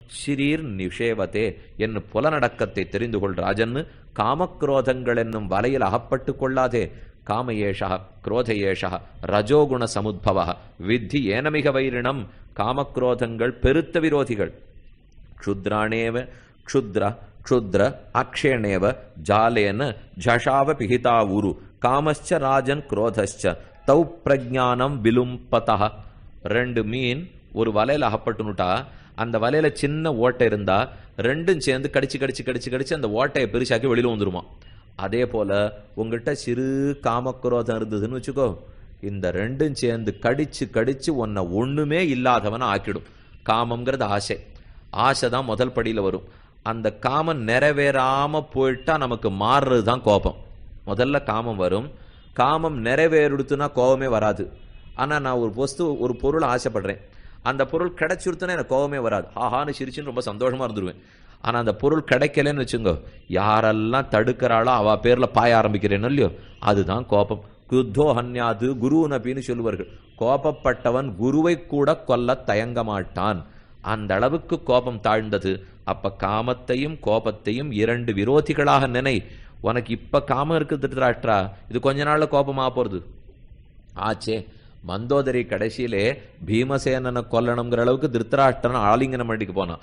சிரீர் நிஷேவத்தே என்று புலநடக்கத்தை தெரிந்து கொள் ராஜன். காமக்ரோதங்கள் என்னும் வலையில் அகப்பட்டு கொள்ளாதே. காமயேஷா குரோதயேஷா ரஜோகுண சமுத்பவ வித்தி ஏனமிக வைரிணம். காமக்ரோதங்கள் பெருத்த விரோதிகள். க்ஷுத்ராணேவ க்ஷுத்ர க்ஷுத்ர அக்ஷேணேவ ஜாலேன ஜஷாவ பிஹிதா உரு காமஸ்ச ராஜன் குரோதஸ்ச தௌ பிரஜானம் விலும்பதா. ரெண்டு மீன் ஒரு வலையில் அகப்பட்டுனுட்டா அந்த வலையில சின்ன ஓட்டை இருந்தா ரெண்டும் சேர்ந்து கடிச்சு கடிச்சு கடிச்சு கடிச்சு அந்த ஓட்டையை பெருசாக்கி வெளியில வந்துருமா. அதே போல உங்ககிட்ட சிறு காமக்ரோதம் இருந்ததுன்னு வச்சுக்கோ, இந்த ரெண்டும் சேர்ந்து கடிச்சு கடிச்சு உன்னை ஒண்ணுமே இல்லாதவன ஆக்கிடும். காமம்ங்கிறது ஆசை. ஆசை தான் முதல் படியில வரும். அந்த காமம் நிறைவேறாம போயிட்டா நமக்கு மாறுறது தான் கோபம். முதல்ல காமம் வரும். காமம் நிறைவேறுடுத்துனா கோபமே வராது. ஆனா நான் ஒரு பொருள் ஆசைப்படுறேன், அந்த பொருள் கிடைச்சிருத்துனா எனக்கு கோபமே வராது. ஆஹான்னு சிரிச்சுன்னு ரொம்ப சந்தோஷமா இருந்துருவேன். ஆனா அந்த பொருள் கிடைக்கலன்னு வச்சுங்க, யாரெல்லாம் தடுக்கிறாளோ அவ பேர்ல பாய ஆரம்பிக்கிறேன்னு இல்லையோ, அதுதான் கோபம். குத்தோ ஹன்யாது குரு நபின்னு சொல்லுவார்கள். கோபப்பட்டவன் குருவை கூட கொல்ல தயங்க மாட்டான். அந்த அளவுக்கு கோபம் தாழ்ந்தது. அப்ப காமத்தையும் கோபத்தையும் இரண்டு விரோதிகளாக நினை. உனக்கு இப்ப காமம் இருக்கு திருத்தராஷ்டிரா, இது கொஞ்ச நாள்ல கோபமா போறது ஆச்சே. மந்தோதரி கடைசியிலே பீமசேனனை கொல்லணுங்கிற அளவுக்கு திருத்தராஷ்டிரன் ஆலிங்கனம் பண்ணிக்கு போனான்.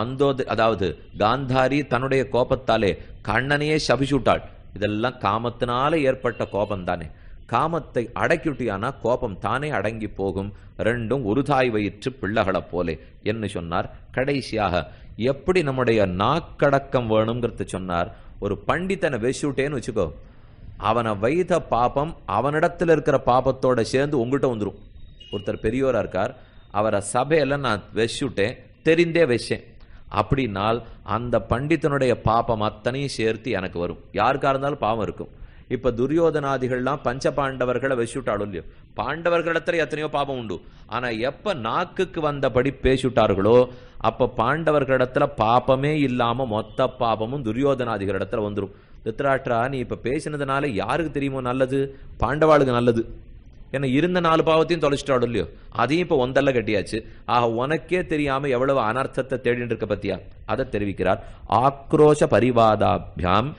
அதாவது காந்தாரி தன்னுடைய கோபத்தாலே கண்ணனையே சபிச்சுட்டாள். இதெல்லாம் காமத்தினால ஏற்பட்ட கோபம் தானே. காமத்தை அடக்கிவிட்டியானா கோபம் தானே அடங்கி போகும். ரெண்டும் ஒரு தாய் வயிற்று பிள்ளைகளை போலே என்று சொன்னார். கடைசியாக எப்படி நம்முடைய நாக்கடக்கம் வேணுங்கிறத சொன்னார். ஒரு பண்டித்தனை வெசிவிட்டேன்னு வச்சுக்கோ, அவனை வைத்த பாபம் அவனிடத்துல இருக்கிற பாபத்தோட சேர்ந்து உங்ககிட்ட வந்துடும். ஒருத்தர் பெரியோரா இருக்கார், அவரை சபையில நான் வெசிவிட்டேன், தெரிந்தே வச்சேன் அப்படின்னால் அந்த பண்டித்தனுடைய பாபம் அத்தனையும் சேர்த்து எனக்கு வரும். யாருக்கா இருந்தாலும் பாவம் இருக்கும். இப்ப துரியோதனாதிகள்லாம் பஞ்ச பாண்டவர்களை வெசிவிட்டாலும் இல்லையோ, பாண்டவர்களிடத்துல எத்தனையோ பாபம் உண்டு. ஆனா எப்ப நாக்குக்கு வந்தபடி பேசிவிட்டார்களோ அப்ப பாண்டவர்களிடத்துல பாபமே இல்லாம மொத்த பாபமும் துரியோதனாதிகளிடத்துல வந்துடும். திருத்தராஷ்டிரா, நீ இப்ப பேசினதுனால யாருக்கு தெரியுமோ நல்லது? பாண்டவாளுக்கு நல்லது. ஏன்னா இருந்த 4 பாவத்தையும் தொலைச்சிட்டாடும் இல்லையோ, அதையும் இப்ப ஒந்தல்ல கட்டியாச்சு. ஆக உனக்கே தெரியாம எவ்வளவு அனர்த்தத்தை தேடிட்டு இருக்க பத்தியா, அதை தெரிவிக்கிறார். ஆக்ரோஷ பரிவாதாபியாம்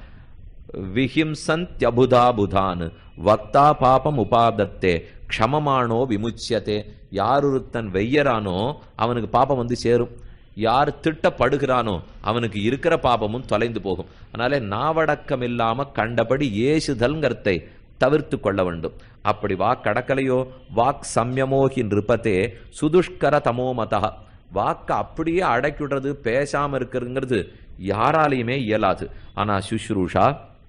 விஹிம்சந்த்யபுதாபுதான் வக்தா பாபம் உபாதத்தே க்ஷமமானோ விமுச்சியத்தே. யாருத்தன் வெய்யரானோ அவனுக்கு பாபம் வந்து சேரும். யார் திட்டப்படுகிறானோ அவனுக்கு இருக்கிற பாபமும் தொலைந்து போகும். அதனால நாவடக்கம் இல்லாம கண்டபடி ஏசுதல்ங்கிறதை தவிர்த்து கொள்ள வேண்டும். அப்படி வாக்கடக்கலையோ வாக் சம்யமோகி நிருபத்தே சுதுஷ்கர தமோமதா. வாக்க அப்படியே அடக்கிடுறது, பேசாம இருக்கிறதுங்கிறது யாராலையுமே இயலாது. ஆனா சுஷ்ரூஷா,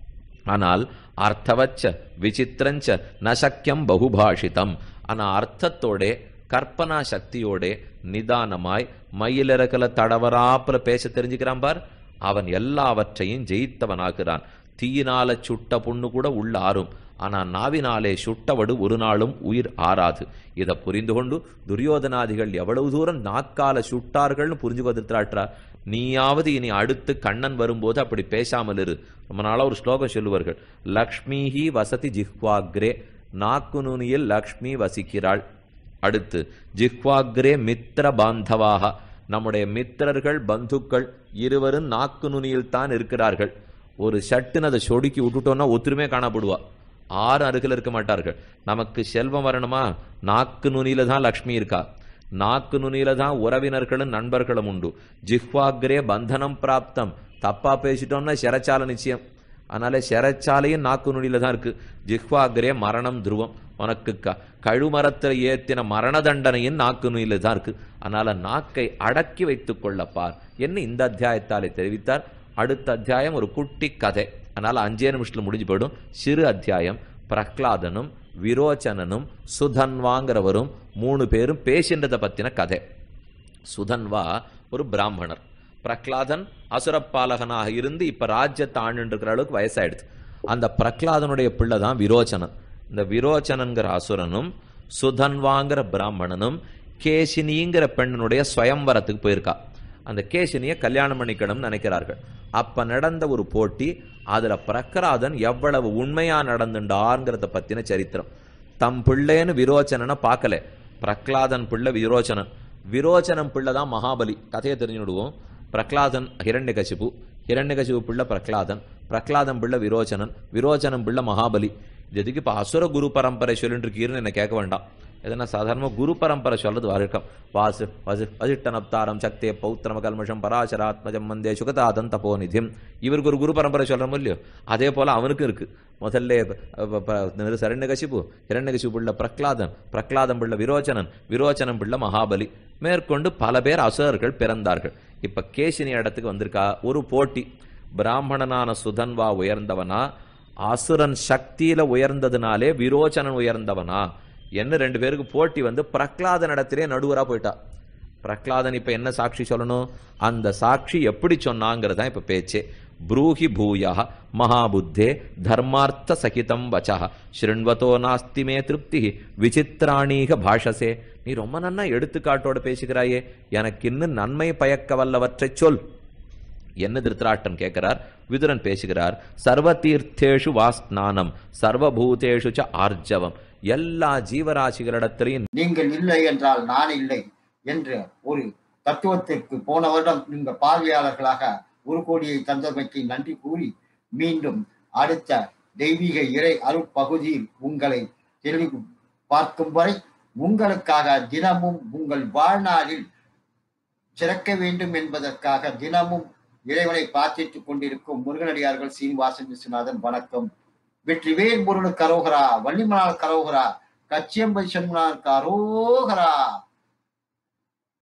ஆனால் அர்த்தவச்ச விசித்திரஞ்ச நசக்கியம் பகுபாஷிதம். ஆனா அர்த்தத்தோட கற்பனா சக்தியோட நிதானமாய் மயிலிறக்கல தடவராப்புல பேச தெரிஞ்சுக்கிறான் பார், அவன் எல்லாவற்றையும் ஜெயித்தவனாகிறான். தீயினால சுட்ட புண்ணு கூட உள்ள ஆறும், ஆனா நாவினாலே சுட்டவடு ஒரு நாளும் உயிர் ஆறாது. இதை புரிந்து கொண்டு துரியோதனாதிகள் எவ்வளவு தூரம் நாக்கால சுட்டார்கள்னு புரிஞ்சுக்கொதிர்த்தாற்றா. நீயாவது இனி அடுத்து கண்ணன் வரும்போது அப்படி பேசாமல் இரு. ரொம்ப நாளா ஒரு ஸ்லோகம் சொல்லுவார்கள், லக்ஷ்மிஹி வசதி ஜிஹ்வாக்ரே. நாக்கு நுனியில் லக்ஷ்மி வசிக்கிறாள். அடுத்து ஜிஹ்வாக்ரே மித்திர பாந்தவாக. நம்முடைய மித்திரர்கள் பந்துக்கள் இருவரும் நாக்கு நுனியில் தான் இருக்கிறார்கள். ஒரு சட்டுன்னு அதை சொடுக்கி விட்டுட்டோம்னா ஒத்துருமே காணப்படுவா, 6 அருகில் இருக்க மாட்டார்கள். நமக்கு செல்வம் வரணுமா, நாக்கு நுனியில தான் லக்ஷ்மி இருக்கா. நாக்கு நுனியில தான் உறவினர்களும் நண்பர்களும் உண்டு. ஜிஹ்வாக்ரே பந்தனம் பிராப்தம். தப்பா பேசிட்டோம்னா சிறைச்சாலை நிச்சயம். அதனால சிறைச்சாலையும் நாக்கு நுனியில தான் இருக்கு. ஜிஹ்வாக்ரே மரணம் துருவம். உனக்கு கழுமரத்தில் ஏத்தின மரண தண்டனையும் நாக்கு நுனியில தான் இருக்கு. அதனால நாக்கை அடக்கி வைத்துக் கொள்ளப்பார் என்று இந்த அத்தியாயத்தாலே தெரிவித்தார். அடுத்த அத்தியாயம் ஒரு குட்டி கதை. அதனால 5 நிமிஷத்துல முடிஞ்சு போயிடும். சிறு அத்தியாயம். பிரஹ்லாதனும் விரோச்சனனும் சுதன்வாங்கிறவரும் 3 பேரும் பேசின்றதை பத்தின கதை. சுதன்வா ஒரு பிராமணர். பிரஹ்லாதன் அசுரப்பாலகனாக இருந்து இப்ப ராஜ்யத்தை ஆண்டு இருக்கிற அளவுக்கு வயசாயிடுது. அந்த பிரஹ்லாதனுடைய பிள்ளை தான் விரோச்சனன். இந்த விரோச்சனன்கிற அசுரனும் சுதன்வாங்கிற பிராமணனும் கேசினிங்கிற பெண்ணனுடைய ஸ்வயம்வரத்துக்கு போயிருக்கா. அந்த கேசினியை கல்யாணம் பண்ணிக்கணும்னு நினைக்கிறார்கள். அப்ப நடந்த ஒரு போட்டி, அதுல பிரஹ்லாதன் எவ்வளவு உண்மையா நடந்துட்டார்ங்கிறத பத்தின சரித்திரம். தம் பிள்ளைன்னு விரோச்சனனை பார்க்கல, பிரஹ்லாதன் பிள்ளை விரோச்சனன். விரோச்சனம் பிள்ளை தான் மகாபலி. கதையை தெரிஞ்சுடுவோம். பிரகலாதன் ஹிரண்யகசிபு, ஹிரண்யகசிபு பிள்ளை பிரகலாதன், பிரகலாதன் பிள்ளை விரோச்சனன், விரோச்சனம் பிள்ளை மகாபலி. இது எதுக்கு இப்போ அசுர குரு பரம்பரை சொல்லிட்டு இருக்கீர்னு என்ன கேட்க வேண்டாம். எதனா சாதாரணமாக குரு பரம்பரை சொல்றது வழக்கம். வசிஷ்டனப்தாரம் சக்தே பௌத்திரம கல்மஷம் பராசராத்மஜம் வந்தே சுகதாதன் தபோநிதியம். இவருக்கு ஒரு குரு பரம்பரை சொல்றோம் இல்லையோ, அதே போல அவனுக்கும் இருக்கு. முதல்ல சரண்யகசிபு, ஹிரண்யகசிபு பிள்ளை பிரகலாதன், பிரகலாதன் பிள்ளை விரோச்சனன், விரோச்சனம் பிள்ளை மகாபலி. மேற்கொண்டு பல பேர் அசுரர்கள் பிறந்தார்கள். இப்ப கேசினி இடத்துக்கு வந்திருக்கா ஒரு போட்டி. பிராமணனான சுதன்வா உயர்ந்தவனா, அசுரன் சக்தியில உயர்ந்ததுனாலே விரோச்சனன் உயர்ந்தவனா என்ன ரெண்டு பேருக்கு போட்டி வந்து பிரகலாதன் இடத்திலே நடுவரா போயிட்டா. பிரகலாதன் இப்ப என்ன சாட்சி சொல்லணும், அந்த சாட்சி எப்படி சொன்னாங்கிறதான் இப்ப பேச்சே. ப்ரூஹி பூயா மகாபுத்தே தர்மார்த்த சகிதம் வச்சா ஸ்ருண்வதோ நாஸ்தி மே திருப்தி விசித்திராணீக பாஷசே. நீ ரொம்ப நன்னா எடுத்துக்காட்டோட பேசுகிறாயே, எனக்கு இன்னும் நன்மை பயக்க வல்லவற்றை சொல். என்ன திருத்தராட்டன் கேட்கிறார். விதுரன் பேசுகிறார். சர்வ தீர்த்தேஷு வாஸ்நானம் சர்வபூதேஷு ச ஆர்ஜவம். எல்லா ஜீவராசிகளிடத்திலையும் நீங்கள் இல்லை என்றால் நான் இல்லை என்ற ஒரு தத்துவத்திற்கு போன வருடம் நீங்க பார்வையாளர்களாக 1 கோடியை தந்தமைக்கு நன்றி கூறி மீண்டும் அடுத்த தெய்வீக இறை அருட்பகுதியில் உங்களை தெளிவு பார்க்கும் வரை உங்களுக்காக தினமும் உங்கள் வாழ்நாளில் சிறக்க வேண்டும் என்பதற்காக தினமும் இறைவனை பிரார்த்தித்துக் கொண்டிருக்கும் முருகனடியார்கள் சீனிவாசன் விஸ்வநாதன். வணக்கம். வெற்றிவேல் முருகனுக்கு அரோகரா, வள்ளிமலால் கரோகரா, கச்சியம்பை சண்முனாருக்கு அரோகரா.